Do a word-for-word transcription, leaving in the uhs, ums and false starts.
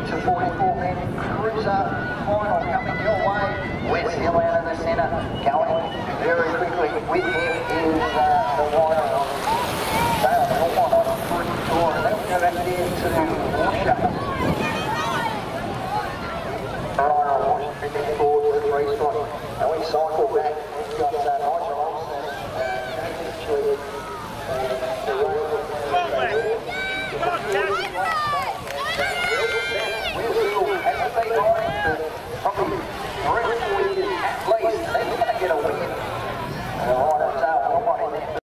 to forty-four men cruiser final coming your way. Wes Hill out in the centre, going very quickly. With him is uh, the rider on Dale Norman on forty-four, and then we go back there to Washer. Rider on Washer, fifty-four to the three spot, and we cycle back